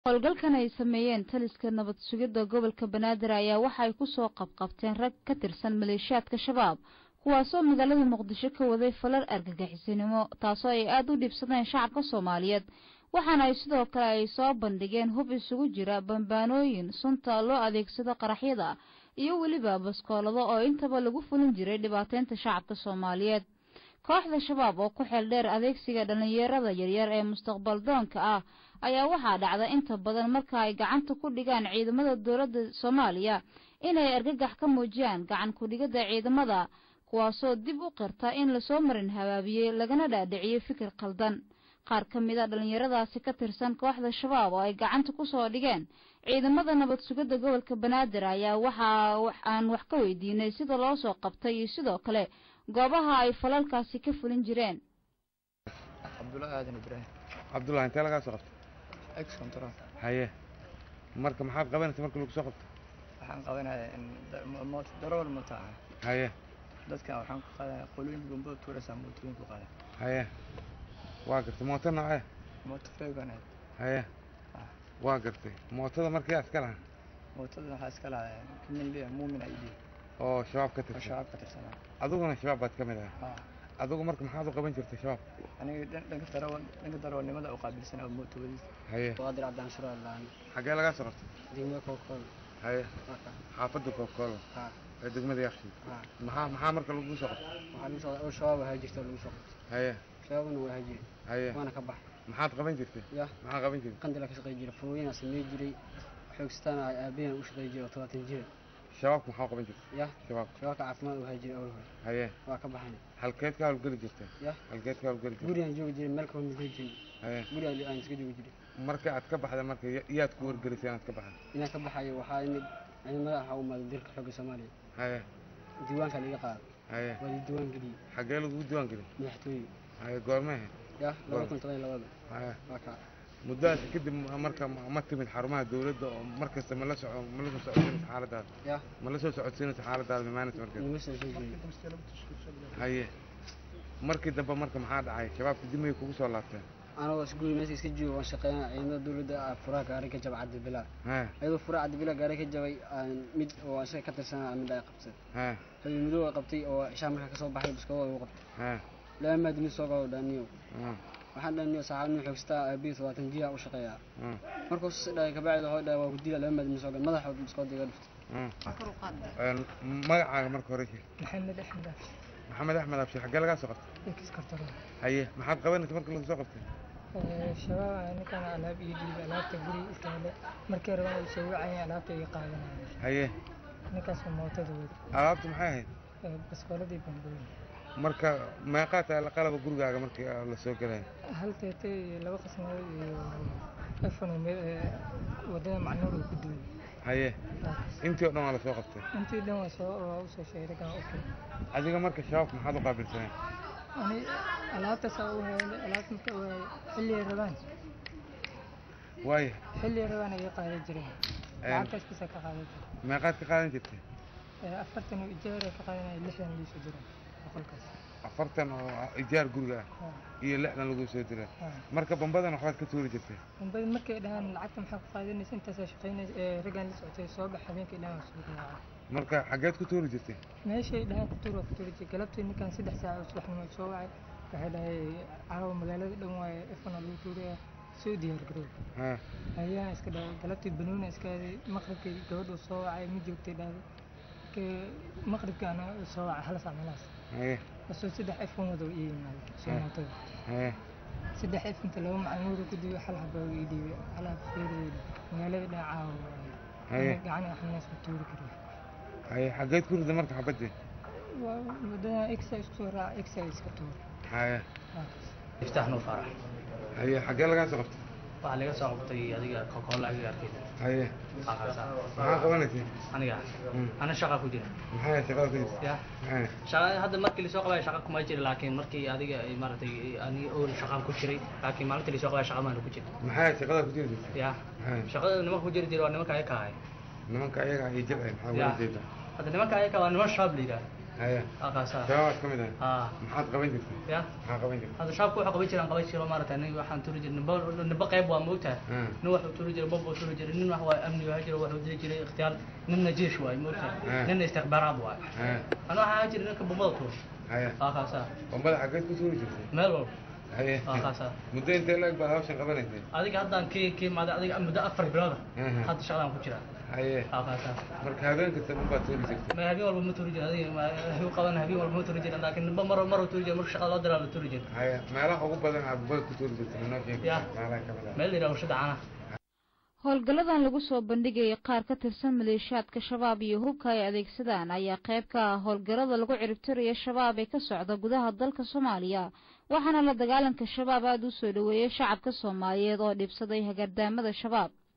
howlgalkan ay sameeyeen taliska nabad sugidda gobolka Banaadir ayaa waxa ay ku soo qabqabteen rag ka tirsan maleeshiyaadka shabaab kuwaasoo magaalada Muqdisho ka waday falal argagixisinimo taasoo ay aad u dhibsadeen shacabka Soomaaliyeed waxaana ay sidoo kale ay soo bandhigeen hub isugu jira bambaanooyin sunta loo adeegsado qaraxyada iyo waliba baskoolado oo intaba lagu fulin jiray dhibaateynta shacabka Soomaaliyeed kooxda shabaab oo ku xeel dheer adeegsiga dhalinyarada yaryar ee mustaqbal doonka ah ayaa waxaa dhacda inta badan marka ay gacanta ku dhigaan ciidamada dawladda Soomaaliya inay argagax ka muujiyaan gacan ku dhigida ciidamada kuwaasoo dib u qirta in la soo marin habaabiyay lagana dhaadhiciyo fikir qaldan qaar ka mid ah dhalinyaradaasi ka tirsan kooxda shabaab oo ay gacanta ku soo dhigeen ciidamada nabad sugidda gobolka Banaadir ayaa waxaan wax ka weydiinay sida loo soo qabtay iyo sidoo kale goobaha ay falalkaasi ka fulin jireen Abdullah inta laga soo qabtay Excontra haye marka maxaad qabanaysaa marka lagu soo qabto waxaan qabanayaa moot darawal moota haye dadka waxaan ku qaadaa qolooyin gumbo tuuraysa mootooyin ku qaadaa haye waa gartay mooto nooce mooto feegan haye waa gartay mootada markii askar ah mootada waxa iska lahayd kimilliya muumin aydi oo shabaab ka tirsan aduguna shabaab baad ka mid ah adugu marka maxaad u qaban jirtay shabaab aniga dhanka darawalnimada u qaabilsan oo mootooyinka haye qaadir cabdaan shuraalaani xagee laga soo qabtay degmada kookol haye xaafadda kookol ee degmada Yakshiid maxaa marka lagu soo qabtay waxaan u soo shabaab waxa jirta lagu soo qabtay haye shabaabna waa hajiye haye waana ka bax maxaad qaban jirtay maxaa qaban jirtay qandila ka shaqeey jiray furooyina sameey jiray xoogstaan aabeen u shaqeey jiray 20 jir shabaab maxaa qaban jirtay shabaabka caafimaad u hajiye oo haye waa ka baxay halkeed ka hawlgali jirtay halkeed ka hawlgali jirtay guriga joogi jiray meel kale ma jiray haye guriga aan iska joogi jiray marka aad ka baxday marka yaad ku wargelisay inaad ka baxday inaan ka baxayo waxaa imid madaxa u maad dilka xogga Soomaaliya haye diiwaanka laga qaado haye waa diiwaan geli xagee lagu diiwaan geli madaxtooyo haye goormee laba kun toban labada haye muddaas kadib marka ma timid xarumaha dawladda oo markasta ma la socodsiinaysa xaaladaada ma la soo socodsiinaysa xaaladaada maalinta markaa haye markii dambe marka maxaa dhacay shabaabka dib may kugu soo laabteen anoo iskuul meesha iska joogo waan shaqeynaa ciidamada dawladda furaha gaari ka jabay Cabdi Bilaa ayadoo furaha Cabdi Bilaa gaari ka jabay mid oo ashay ka tirsanaa mid ay qabtay midoo qabtay oo isha marka ka soo baxay biskooda uu qabtay lama madni soo gaado dhaniyo waxaan dhaniyo saacadna xoogstaa abi 20 jiya u shaqeeyaa markuu sidoo ka bacdo hooyada waa ku dilay lama madni soo gaado madaxa biskooda iga dhuftay magacaaga marka hore Maxamed Axmed Abshi xagee laga soo qabtay Excontra haye maxaad qabanaysaa marka lagu soo qabtay shabaab aniga alaab iyo diib alaabta guri istaale markii rabaan ay soo wacayeen alaabta ay qaadanayeen haye ninkaas mootada weyd alaabta maxay ahayd baskooladii bambuun marka meeqaad ay qalab gurigaaga markii la soo galay hal teetay laba qasnadood iyo iPhone wadada macnuur ku duulay haye intii oo dhan waa la soo qabtay intii dhan waa soo sheegay kan okay adiga marka shabaab maxaad u qaabilsanay ani alaabta soo waayay alaabta marka xilli rabaan waaye xilli rabaan ay qaadan jireen lacagtaas ka qaadan jireen meeqaad ka qaadan jirtay 40 ijaar ka qaadanay 60 liiso jireen boqolkaas 40 oo ijaar guriga iyo 60 lagu soo diray marka bambadan waxaad ka tuuri jirtay bambada markay dhahan lacagta maxaa ku qaadanaysa intaas shaqeynaysa ragaan la socotay soo bax habeenkii dhahan soo galaa marka xageed ku tuuri jirtay meeshay dhahan ku tuuri galabtii ninkan 3 saac subaxnimo soo wacay waxay dhahay caawa magaalada dhan waa ifan lagu tuuray soo diyaar garow ayaa iska dhahay galabtii banooni iska maqribkii gabadhu soo wacay mid joogtay dhahay maqribka ana soo wacay hal saac meelaas soo 3 iPhone wada ii yimaado soo noqday 3 iPhone ta loo macnuur ku diiyo hal haba ii diiyo ala fiirin magaalada dhacaa gacan ahna isku tuuri karo xageed ku riday marka xabadii wadada exercise soo raac exercise ka tuur iftaaxnu farax xagee laga soo qabtay waxa laga soo qabtay adiga kookol laga yartay maxaa qabanaysaa aniga ana shaqa ku jira maxay shaqada ku jirtaa shaqa hadda markii la soo qabay shaqa kuma jira laakiin markii adiga ay maartay aniga oo shaqa ku jiray laakiin maalintii la soo qabay shaqa ma ku jiray maxay shaqada ku jirtaa shaqada nimanka ku jira nimanka ay ka hay nimanka ayaga ay jilceen maxaa wada jeeda hadda nimanka ayaga waa niman shaab liida هيا أقاسا شباب كم ده محط قبيل يا قبيل هذا شاب كوح قبيل شيء مرة ثانية وحن تريج نبقى يبغى موته نوح تريج بابا تريج نوح هو أمني وهجر وواحد تريج اختيار نمنا جيش شوي موته نمنا استخبارات واي أنا هاجر إنك بملطو هيا أقاسا ومبلا حاجات كتير ملول هيا أقاسا مدة أنت لك بهاوش قبلني هذيك هذا كي ما هذيك مدة أفر بلاد هذا شغلة كتير هيا أقاسا مرك هذا كنت مبلا تريج ما هبي ولا متريج هذه ما هو قلنا هبي ولا متريج لكن مرة تريج مرة شغلة درا تريج هيا ما راح أقول بدن عبود كتير من يا ما اللي لو شد عنه howlgalladan lagu soo bandhigayay qaar ka tirsan maleeshiyaadka shabaab iyo hubka ay adeegsadaan ayaa qayb ka ah howlgallada lagu ciribtirayo shabaab ee ka socda gudaha dalka Soomaaliya waxaana la dagaalanka shabaab aad u soo dhaweeyay shacabka Soomaaliyeed oo dhibsaday hagardaamada shabaab